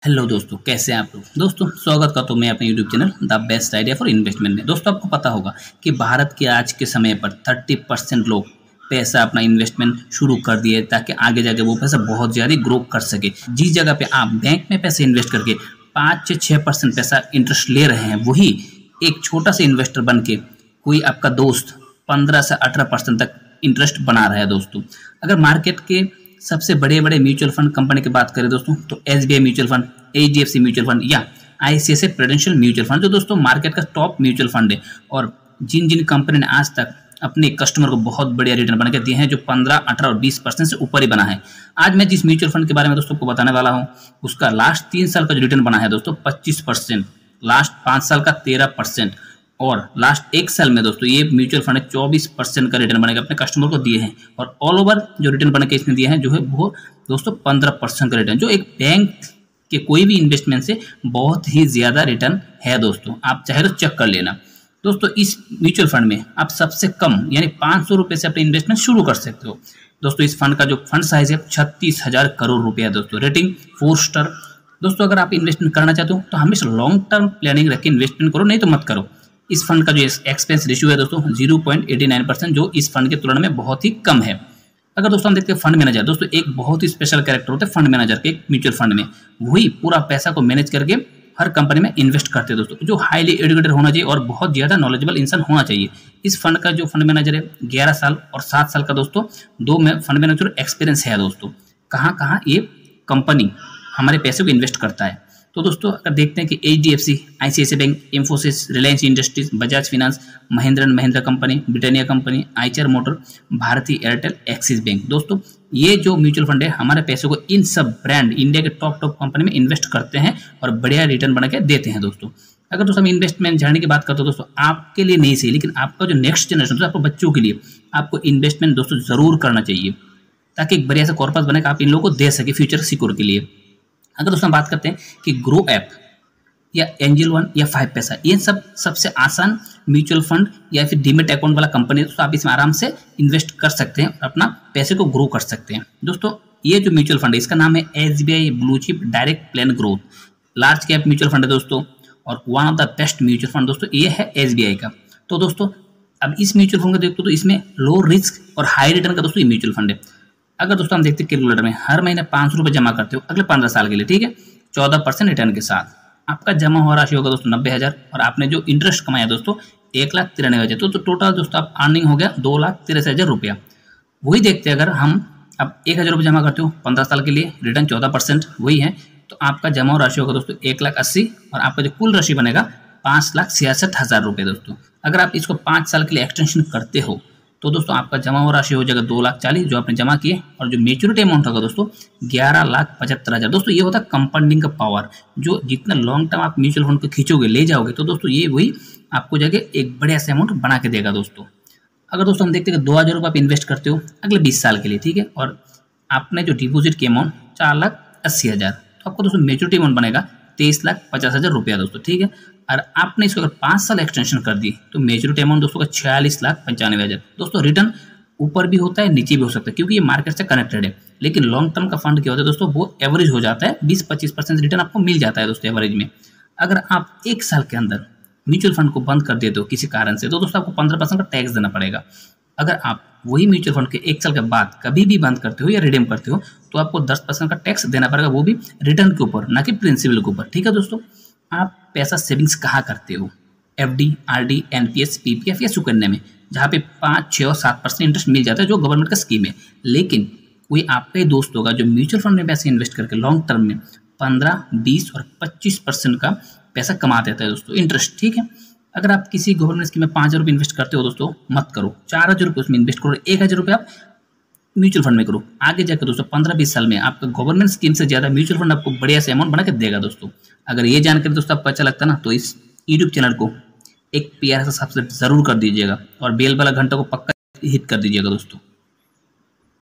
Hello दोस्तों, कैसे हैं आप लोग। दोस्तों स्वागत करता हूं मैं अपने YouTube channel the best idea for investment में। दोस्तों आपको पता होगा कि भारत के आज के समय पर 30% लोग पैसा अपना इन्वेस्टमेंट शुरू कर दिए ताकि आगे जाके वो पैसा बहुत ज़्यादा ग्रो कर सके। जिस जगह पे आप बैंक में पैसे इन्वेस्ट करके 5 से 6% पैसा इंटरेस्ट ले रहे हैं, वही एक छोटा सा इन्वेस्टर बन के कोई आपका दोस्त 15 से 18% तक इंटरेस्ट बना रहा है। दोस्तों अगर मार्केट के सबसे बड़े बड़े म्यूचुअल फंड कंपनी की बात करें दोस्तों, तो SBI mutual fund, HDFC mutual fund या ICICI प्रूडेंशियल म्यूचुअल फंड, जो दोस्तों मार्केट का टॉप म्यूचुअल फंड है और जिन जिन कंपनी ने आज तक अपने कस्टमर को बहुत बढ़िया रिटर्न बना के दिए हैं, जो 15, 18 और 20% से ऊपर ही बना है। आज मैं जिस म्यूचुअल फंड के बारे में दोस्तों को बताने वाला हूँ, उसका लास्ट 3 साल का जो रिटर्न बना है दोस्तों 25%, लास्ट 5 साल का 13% और लास्ट 1 साल में दोस्तों ये म्यूचुअल फंड 24% का रिटर्न बनेगा अपने कस्टमर को दिए हैं। और ऑल ओवर जो रिटर्न बने के इसने दिया है जो है वो दोस्तों 15% का रिटर्न, जो एक बैंक के कोई भी इन्वेस्टमेंट से बहुत ही ज़्यादा रिटर्न है। दोस्तों आप चाहे तो चेक कर लेना। दोस्तों इस म्यूचुअल फंड में आप सबसे कम यानी 500 रुपये से अपने इन्वेस्टमेंट शुरू कर सकते हो। दोस्तों इस फंड का जो फंड साइज है 36,000 करोड़ रुपया है। दोस्तों रेटिंग 4 स्टार। दोस्तों अगर आप इन्वेस्टमेंट करना चाहते हो तो हमेशा लॉन्ग टर्म प्लानिंग रख के इन्वेस्टमेंट करो, नहीं तो मत करो। इस फंड का जो एक्सपेंस रेशियो है दोस्तों 0.89%, जो इस फंड की तुलना में बहुत ही कम है। अगर दोस्तों हम देखते हैं फंड मैनेजर, दोस्तों एक बहुत ही स्पेशल कैरेक्टर होता है फंड मैनेजर के। एक म्यूचुअल फंड में वही पूरा पैसा को मैनेज करके हर कंपनी में इन्वेस्ट करते हैं दोस्तों, जो हाईली एजुकेटेड होना चाहिए और बहुत ज़्यादा नॉलेजेबल इंसान होना चाहिए। इस फंड का जो फंड मैनेजर है 11 साल और 7 साल का दोस्तों 2 में फंड मैनेजर एक्सपीरियंस है। दोस्तों कहाँ कहाँ ये कंपनी हमारे पैसे को इन्वेस्ट करता है, तो दोस्तों अगर देखते हैं कि HDFC, ICICI bank, Infosys, Reliance industries, Bajaj finance, Mahindra and Mahindra company, Britannia company, Eicher motor, Bharti Airtel, Axis bank. दोस्तों ये जो म्यूचुअल फंड है हमारे पैसे को इन सब ब्रांड इंडिया के टॉप कंपनी में इन्वेस्ट करते हैं और बढ़िया रिटर्न बना के देते हैं। दोस्तों अगर दोस्तों हम इन्वेस्टमेंट जानने की बात करते हो दोस्तों, आपके लिए नहीं सही लेकिन आपका जो नेक्स्ट जनरेशन है, आपके बच्चों के लिए आपको इन्वेस्टमेंट दोस्तों जरूर करना चाहिए, ताकि एक बढ़िया सा कॉर्पस बने आप इन लोगों को दे सके फ्यूचर सिक्योर के लिए। अगर दोस्तों हम बात करते हैं कि ग्रो ऐप या एंजल वन या 5 पैसा, ये सब सबसे आसान म्यूचुअल फंड या फिर डीमेट अकाउंट वाला कंपनी है, तो आप इसमें आराम से इन्वेस्ट कर सकते हैं और अपना पैसे को ग्रो कर सकते हैं। दोस्तों ये जो म्यूचुअल फंड है इसका नाम है SBI blue chip direct plan growth, large cap mutual fund है दोस्तों और one of the best mutual fund दोस्तों ये है SBI का। तो दोस्तों अब इस म्यूचुअल फंड को देखते हो तो इसमें लो रिस्क और हाई रिटर्न का दोस्तों ये म्यूचुअल फंड है। अगर दोस्तों हम देखते हैं कैलकुलेटर में हर महीने 500 रुपये जमा करते हो अगले 15 साल के लिए, ठीक है, 14% रिटर्न के साथ आपका जमा हुआ राशि होगा दोस्तों 90,000 और आपने जो इंटरेस्ट कमाया दोस्तों 1,93,000, तो टोटल दोस्तों आप अर्निंग हो गया 2,83,000 रुपया। वही देखते हैं अगर हम अब 1,000 रुपये जमा करते हो 15 साल के लिए, रिटर्न 14% वही है, तो आपका जमा हुआ राशि होगा दोस्तों 1,80,000 और आपका जो कुल राशि बनेगा 5,66,000 रुपये। दोस्तों अगर आप इसको 5 साल के लिए एक्सटेंशन करते हो तो दोस्तों आपका जमा हुआ राशि हो जाएगा 2,40,000 जो आपने जमा किए, और जो मेच्योरिटी अमाउंट होगा दोस्तों 11,75,000। दोस्तों ये होता है कंपाउंडिंग का पावर, जो जितना लॉन्ग टर्म आप म्यूचुअल फंड को खींचोगे ले जाओगे तो दोस्तों ये वही आपको जाके एक बढ़िया सा अमाउंट बना के देगा। दोस्तों अगर दोस्तों हम देखते हैं कि 2,000 रुपये आप इन्वेस्ट करते हो अगले 20 साल के लिए, ठीक है, और आपने जो डिपोजिट की अमाउंट 4,80,000, तो आपको दोस्तों मेच्योरिटी अमाउंट बनेगा 23,50,000 रुपया दोस्तों, ठीक है। और आपने इसको अगर 5 साल एक्सटेंशन कर दी तो मेच्योरिटी अमाउंट दोस्तों का 46,95,000। दोस्तों रिटर्न ऊपर भी होता है नीचे भी हो सकता है क्योंकि ये मार्केट से कनेक्टेड है, लेकिन लॉन्ग टर्म का फंड क्या होता है दोस्तों, वो एवरेज हो जाता है, 20-25% रिटर्न आपको मिल जाता है दोस्तों एवरेज में। अगर आप 1 साल के अंदर म्यूचुअल फंड को बंद कर देते हो किसी कारण से, तो दोस्तों आपको 15% का टैक्स देना पड़ेगा। अगर आप वही म्यूचुअल फंड के 1 साल के बाद कभी भी बंद करते हो या रिडीम करते हो तो आपको 10% का टैक्स देना पड़ेगा, वो भी रिटर्न के ऊपर, ना कि प्रिंसिपल के ऊपर, ठीक है। दोस्तों आप पैसा सेविंग्स कहाँ करते हो, FD, RD, NPS, PPF या सुकन्या में, जहाँ पे 5, 6 और 7% इंटरेस्ट मिल जाता है जो गवर्नमेंट का स्कीम है। लेकिन कोई आपका ही दोस्त होगा जो म्यूचुअल फंड में पैसे इन्वेस्ट करके लॉन्ग टर्म में 15, 20 और 25% का पैसा कमा देता है दोस्तों इंटरेस्ट, ठीक है। अगर आप किसी गवर्नमेंट स्कीम में 5,000 रुपये इन्वेस्ट करते हो दोस्तों, मत करो, 4,000 रुपये उसमें इन्वेस्ट करो, 1,000 रुपये आप म्यूचुअल फंड में करो। आगे जाकर दोस्तों 15-20 साल में आपका गवर्नमेंट स्कीम से ज़्यादा म्यूचुअल फंड आपको बढ़िया से अमाउंट बना के देगा। दोस्तों अगर ये जानकारी दोस्तों आपको अच्छा लगता है ना, तो इस यूट्यूब चैनल को एक प्यारा सा सब्सक्राइब जरूर कर दीजिएगा और बेल वाला घंटा को पक्का हिट कर दीजिएगा दोस्तों।